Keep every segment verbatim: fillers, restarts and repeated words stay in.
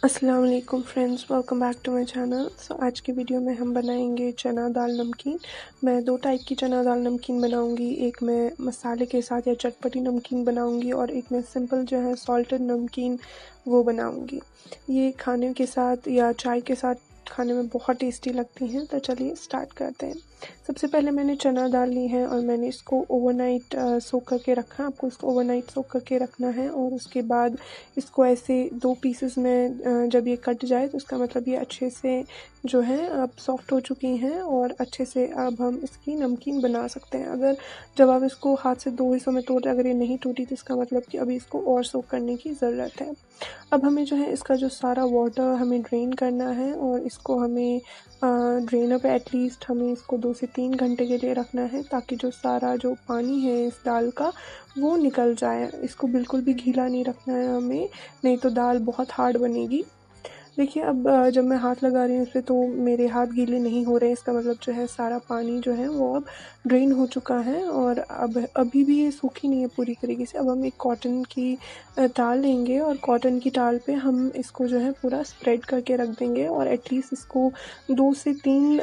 अस्सलामुअलैकुम friends, welcome back to my channel. So आज की वीडियो में हम बनाएंगे चना दाल नमकीन। मैं दो टाइप की चना दाल नमकीन बनाऊंगी। एक मैं मसाले के साथ या चटपटी नमकीन बनाऊंगी और एक मैं सिंपल जो है सॉल्टेड नमकीन वो बनाऊंगी। ये खाने के साथ या चाय के साथ खाने में बहुत टेस्टी लगती हैं। तो चलिए स्टार्ट करते हैं। सबसे पहले मैंने चना दाल ली है और मैंने इसको ओवरनाइट सोक करके रखा है। आपको इसको ओवरनाइट सोक करके रखना है और उसके बाद इसको ऐसे दो पीसेस में जब ये कट जाए तो उसका मतलब ये अच्छे से जो है अब सॉफ्ट हो चुकी हैं और अच्छे से अब हम इसकी नमकीन बना सकते हैं। अगर जब आप इसको हाथ से दो हिस्सों में तोड़ अगर ये नहीं टूटी तो इसका मतलब कि अभी इसको और सोक करने की ज़रूरत है। अब हमें जो है इसका जो सारा वाटर हमें ड्रेन करना है और इसको हमें ड्रेनर पे एटलीस्ट हमें इसको दो से तीन घंटे के लिए रखना है ताकि जो सारा जो पानी है इस दाल का वो निकल जाए। इसको बिल्कुल भी गीला नहीं रखना है हमें, नहीं तो दाल बहुत हार्ड बनेगी। देखिए अब जब मैं हाथ लगा रही हूँ इस पर तो मेरे हाथ गीले नहीं हो रहे। इसका मतलब जो है सारा पानी जो है वो अब ड्रेन हो चुका है और अब अभी भी ये सूखी नहीं है पूरी तरीके से। अब हम एक कॉटन की टाल लेंगे और कॉटन की टाल पे हम इसको जो है पूरा स्प्रेड करके रख देंगे और एटलीस्ट इसको दो से तीन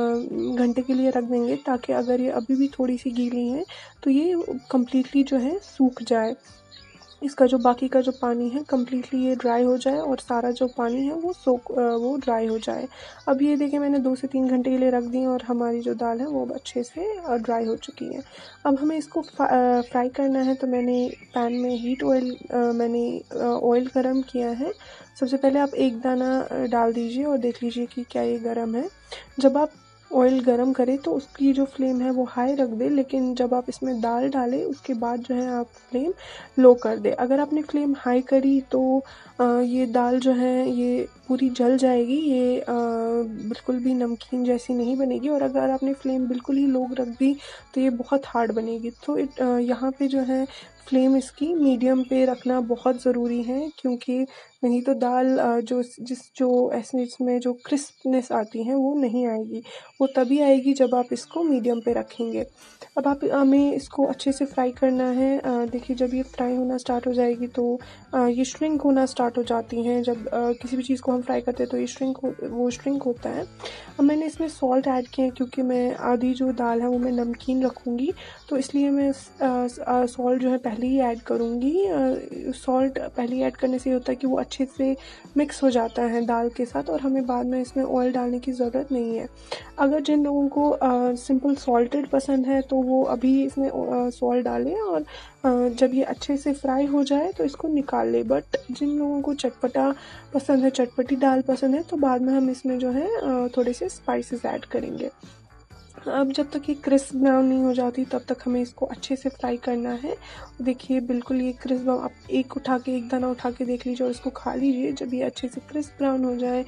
घंटे के लिए रख देंगे ताकि अगर ये अभी भी थोड़ी सी गीली है तो ये कम्प्लीटली जो है सूख जाए। इसका जो बाकी का जो पानी है कम्प्लीटली ये ड्राई हो जाए और सारा जो पानी है वो सोक वो ड्राई हो जाए। अब ये देखिए मैंने दो से तीन घंटे के लिए रख दी और हमारी जो दाल है वो अच्छे से ड्राई हो चुकी है। अब हमें इसको फ्राई करना है तो मैंने पैन में हीट ऑयल मैंने ऑयल गरम किया है। सबसे पहले आप एक दाना डाल दीजिए और देख लीजिए कि क्या ये गरम है। जब आप ऑयल गरम करें तो उसकी जो फ्लेम है वो हाई रख दे, लेकिन जब आप इसमें दाल डालें उसके बाद जो है आप फ्लेम लो कर दे। अगर आपने फ्लेम हाई करी तो आ, ये दाल जो है ये पूरी जल जाएगी, ये आ, बिल्कुल भी नमकीन जैसी नहीं बनेगी। और अगर आपने फ्लेम बिल्कुल ही लो रख दी तो ये बहुत हार्ड बनेगी। तो इट यहाँ पे जो है फ्लेम इसकी मीडियम पे रखना बहुत ज़रूरी है, क्योंकि नहीं तो दाल जो जिस जो ऐसे इसमें जो क्रिस्पनेस आती है वो नहीं आएगी। वो तभी आएगी जब आप इसको मीडियम पे रखेंगे। अब आप हमें इसको अच्छे से फ्राई करना है। देखिए जब ये फ्राई होना स्टार्ट हो जाएगी तो आ, ये श्रिंक होना स्टार्ट हो जाती हैं। जब आ, किसी भी चीज़ को हम फ्राई करते हैं तो ये श्रिंक हो वो श्रिंक होता है। अब मैंने इसमें सॉल्ट ऐड किया है क्योंकि मैं आधी जो दाल है वो मैं नमकीन रखूँगी, तो इसलिए मैं सॉल्ट जो है पहले ही ऐड करूँगी। सॉल्ट पहले ही ऐड करने से ये होता है कि वो अच्छे से मिक्स हो जाता है दाल के साथ और हमें बाद में इसमें ऑयल डालने की ज़रूरत नहीं है। अगर जिन लोगों को सिंपल सॉल्टेड पसंद है तो वो अभी इसमें सॉल्ट डालें और uh, जब ये अच्छे से फ्राई हो जाए तो इसको निकाल ले। बट जिन लोगों को चटपटा पसंद है, चटपटी दाल पसंद है, तो बाद में हम इसमें जो है uh, थोड़े से स्पाइसेस ऐड करेंगे। अब जब तक ये क्रिस्प ब्राउन नहीं हो जाती तब तक हमें इसको अच्छे से फ्राई करना है। देखिए बिल्कुल ये क्रिस्प ब्राउन, आप एक उठा के एक दाना उठा के देख लीजिए और इसको खा लीजिए। जब ये अच्छे से क्रिस्प ब्राउन हो जाए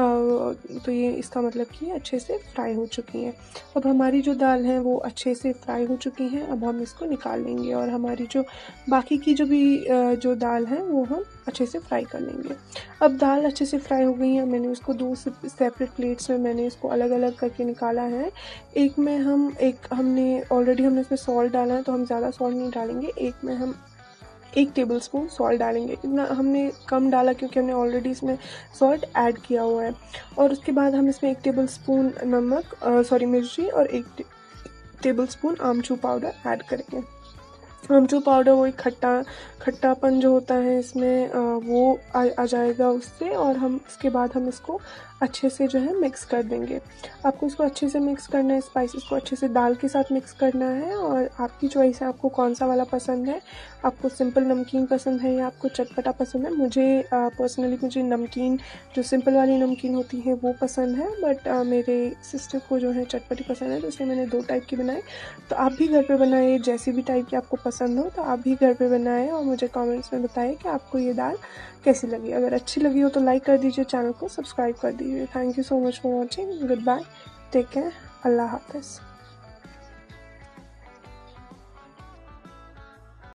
तो ये इसका मतलब कि ये अच्छे से फ्राई हो चुकी हैं। अब हमारी जो दाल है वो अच्छे से फ्राई हो चुकी हैं। अब हम इसको निकाल लेंगे और हमारी जो बाकी की जो भी जो दाल है वो हम अच्छे से फ्राई कर लेंगे। अब दाल अच्छे से फ्राई हो गई है। मैंने इसको दो सेपरेट प्लेट्स में मैंने इसको अलग अलग करके निकाला है। एक में हम एक हमने ऑलरेडी हमने इसमें सॉल्ट डाला है तो हम ज़्यादा सॉल्ट नहीं डालेंगे। एक में हम एक टेबलस्पून सॉल्ट डालेंगे। इतना हमने कम डाला क्योंकि हमने ऑलरेडी इसमें सॉल्ट ऐड किया हुआ है। और उसके बाद हम इसमें एक टेबलस्पून नमक सॉरी मिर्ची और एक टेबलस्पून आमचूर पाउडर ऐड करेंगे। आमचूर पाउडर वो एक खट्टा खट्टापन जो होता है इसमें वो आ, आ जाएगा उससे। और हम इसके बाद हम इसको अच्छे से जो है मिक्स कर देंगे। आपको इसको अच्छे से मिक्स करना है, स्पाइसेस को अच्छे से दाल के साथ मिक्स करना है। और आपकी चॉइस है आपको कौन सा वाला पसंद है, आपको सिंपल नमकीन पसंद है या आपको चटपटा पसंद है। मुझे पर्सनली मुझे नमकीन जो सिंपल वाली नमकीन होती है वो पसंद है, बट आ, मेरे सिस्टर को जो है चटपटी पसंद है, तो इसलिए मैंने दो टाइप की बनाई। तो आप भी घर पर बनाइए, जैसी भी टाइप की आपको पसंद हो तो आप भी घर पर बनाएं और मुझे कमेंट्स में बताइए कि आपको ये दाल कैसी लगी। अगर अच्छी लगी हो तो लाइक कर दीजिए, चैनल को सब्सक्राइब कर दीजिए। Thank you so much for watching. Goodbye, take care, अल्लाह हाफिज़।